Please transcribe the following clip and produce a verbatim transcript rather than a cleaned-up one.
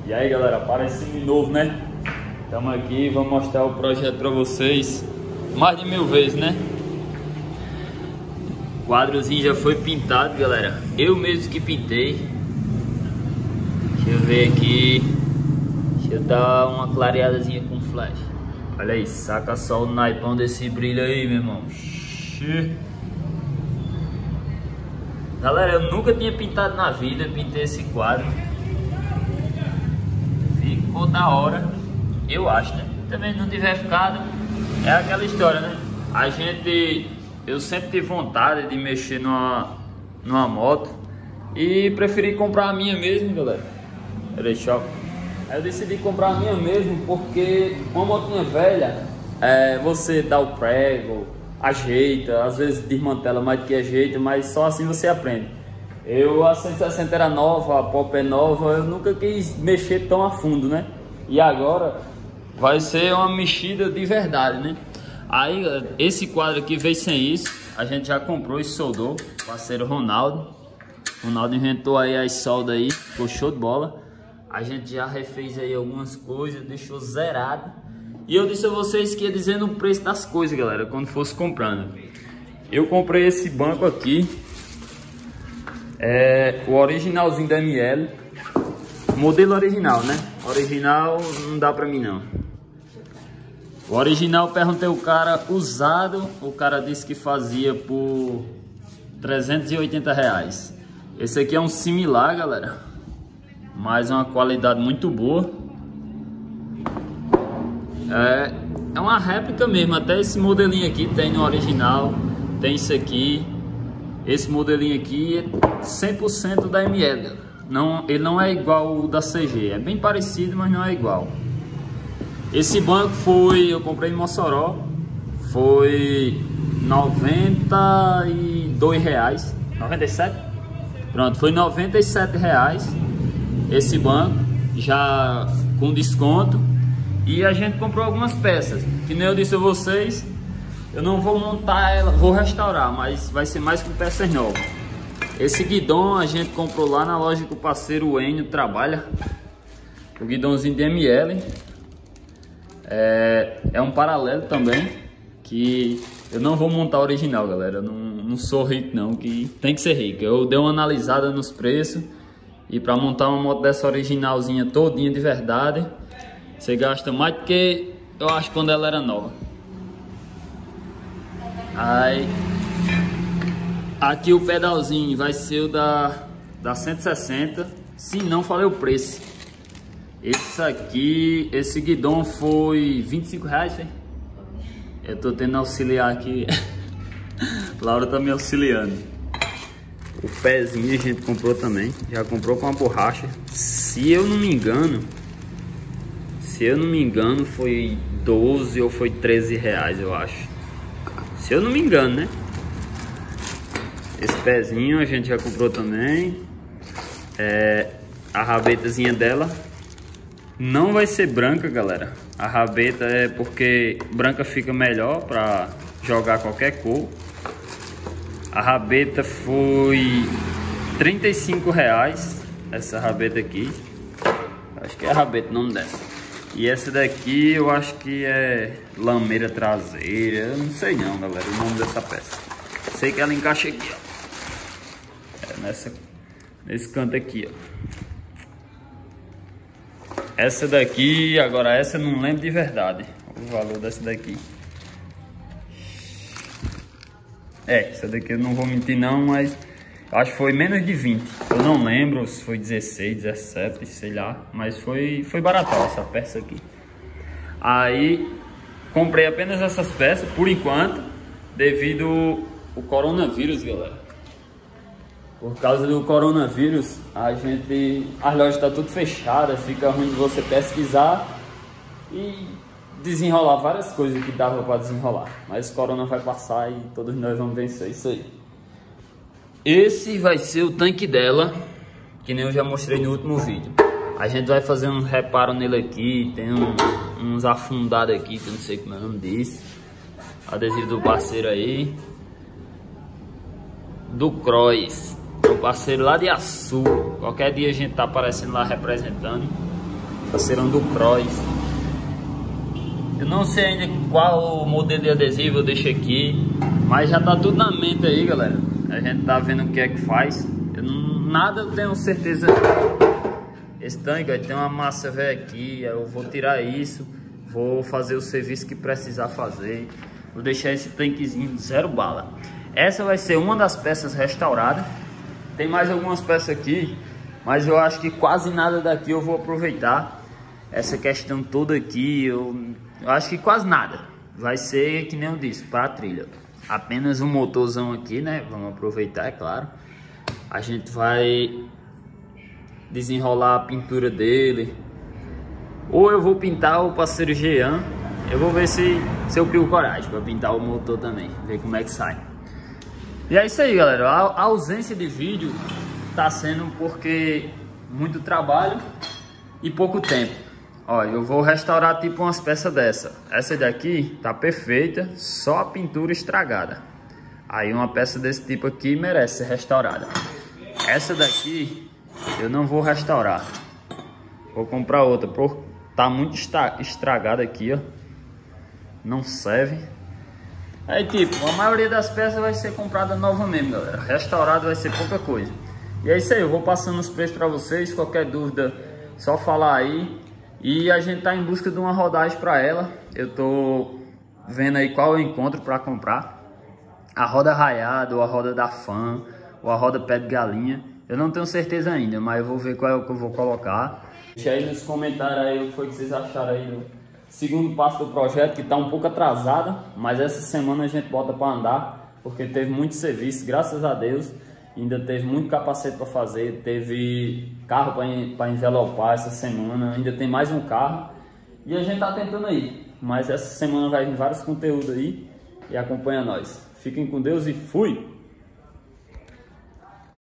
E aí galera, aparecendo de novo, né? Estamos aqui, vamos mostrar o projeto para vocês mais de mil vezes, né? O quadrozinho já foi pintado, galera. Eu mesmo que pintei. Deixa eu ver aqui. Deixa eu dar uma clareadazinha com flash. Olha aí, saca só o naipão desse brilho aí, meu irmão. Xii. Galera, eu nunca tinha pintado na vida, pintei esse quadro. Ficou da hora, eu acho, né? Também não tiver ficado, é aquela história, né? A gente, eu sempre tive vontade de mexer numa, numa moto e preferi comprar a minha mesmo, galera. Peraí, choque. Aí eu decidi comprar a minha mesmo porque uma motinha velha, é, você dá o prego, ajeita, às vezes desmantela mais do que ajeita, mas só assim você aprende. Eu, a cento e sessenta era nova, a Pop é nova, eu nunca quis mexer tão a fundo, né? E agora vai ser uma mexida de verdade, né? Aí, esse quadro aqui veio sem isso, a gente já comprou e soldou, parceiro Ronaldo. Ronaldo inventou aí as soldas aí, ficou show de bola. A gente já refez aí algumas coisas, deixou zerado. E eu disse a vocês que ia dizendo o preço das coisas, galera, quando fosse comprando. Eu comprei esse banco aqui, é o originalzinho da M L, modelo original, né? Original não dá pra mim não. O original, perguntei o cara usado, o cara disse que fazia por trezentos e oitenta reais. Esse aqui é um similar, galera, mas uma qualidade muito boa. É, é uma réplica mesmo, até esse modelinho aqui tem no original, tem isso aqui. Esse modelinho aqui é cem por cento da M L, não, ele não é igual o da C G, é bem parecido, mas não é igual. Esse banco foi, eu comprei em Mossoró, foi noventa e dois reais, noventa e sete? Pronto, foi noventa e sete reais esse banco, já com desconto. E a gente comprou algumas peças, que nem eu disse a vocês, eu não vou montar ela, vou restaurar, mas vai ser mais com peças novas. Esse guidão a gente comprou lá na loja que o parceiro Enio trabalha, o guidãozinho de M L. É, é um paralelo também, que eu não vou montar original, galera, eu não, não sou rico não, que tem que ser rico. Eu dei uma analisada nos preços, e para montar uma moto dessa originalzinha todinha de verdade, você gasta mais do que eu acho quando ela era nova. Aí, aqui o pedalzinho vai ser o da, da cento e sessenta, se não falei o preço. Esse aqui, esse guidão foi vinte e cinco reais, hein? Eu tô tendo auxiliar aqui. Laura tá me auxiliando. O pezinho a gente comprou também, já comprou com a borracha. Se eu não me engano, se eu não me engano foi doze ou foi treze reais, eu acho. Se eu não me engano, né? Esse pezinho a gente já comprou também. É, a rabetazinha dela não vai ser branca, galera. A rabeta é porque branca fica melhor para jogar qualquer cor. A rabeta foi trinta e cinco reais, essa rabeta aqui. Acho que é a rabeta, o nome dessa. E essa daqui eu acho que é lameira traseira, eu não sei não, galera, o nome dessa peça. Sei que ela encaixa aqui, ó. É nessa, nesse canto aqui, ó. Essa daqui, agora essa eu não lembro de verdade o valor dessa daqui. É, essa daqui eu não vou mentir não, mas acho que foi menos de vinte. Eu não lembro se foi dezesseis, dezessete, sei lá. Mas foi, foi baratal essa peça aqui. Aí, comprei apenas essas peças, por enquanto, devido ao coronavírus, galera. Por causa do coronavírus, a gente, as lojas estão tudo fechadas, fica ruim de você pesquisar e desenrolar várias coisas que dava para desenrolar. Mas o corona vai passar e todos nós vamos vencer isso aí. Esse vai ser o tanque dela, que nem eu já mostrei no último vídeo. A gente vai fazer um reparo nele aqui, tem um, uns afundados aqui, que eu não sei como é o nome disso. Adesivo do parceiro aí. Do Croix, o parceiro lá de Açu. Qualquer dia a gente tá aparecendo lá representando. parceirão do Cross. Eu não sei ainda qual modelo de adesivo eu deixei aqui, mas já tá tudo na mente aí, galera. A gente tá vendo o que é que faz. Eu não, nada eu tenho certeza. Esse tanque vai ter uma massa velha aqui, eu vou tirar isso, vou fazer o serviço que precisar fazer. Vou deixar esse tanquezinho zero bala. Essa vai ser uma das peças restauradas. Tem mais algumas peças aqui, mas eu acho que quase nada daqui eu vou aproveitar. Essa questão toda aqui, eu, eu acho que quase nada. Vai ser, que nem eu disse, para a trilha. Apenas um motorzão aqui, né? Vamos aproveitar, é claro. A gente vai desenrolar a pintura dele. Ou eu vou pintar o parceiro Jean. Eu vou ver se, se eu crio coragem para pintar o motor também. Ver como é que sai. E é isso aí, galera. A, a ausência de vídeo tá sendo porque muito trabalho e pouco tempo. Ó, eu vou restaurar tipo umas peças dessa. Essa daqui tá perfeita, só a pintura estragada. Aí uma peça desse tipo aqui merece ser restaurada. Essa daqui eu não vou restaurar. Vou comprar outra. Por, tá muito estragada aqui, ó. Não serve. Aí tipo, a maioria das peças vai ser comprada nova mesmo, galera. Restaurado vai ser pouca coisa. E é isso aí, eu vou passando os preços para vocês. Qualquer dúvida, só falar aí. E a gente tá em busca de uma rodagem para ela. Eu tô vendo aí qual eu encontro para comprar. A roda raiada, ou a roda da Fan, ou a roda pé de galinha. Eu não tenho certeza ainda, mas eu vou ver qual é o que eu vou colocar. Deixa aí nos comentários aí o que foi que vocês acharam aí do segundo passo do projeto, que tá um pouco atrasada, mas essa semana a gente bota para andar, porque teve muito serviço, graças a Deus. Ainda teve muito capacete para fazer, teve carro para envelopar essa semana, ainda tem mais um carro. E a gente tá tentando aí, mas essa semana vai vir vários conteúdos aí, e acompanha nós. Fiquem com Deus e fui!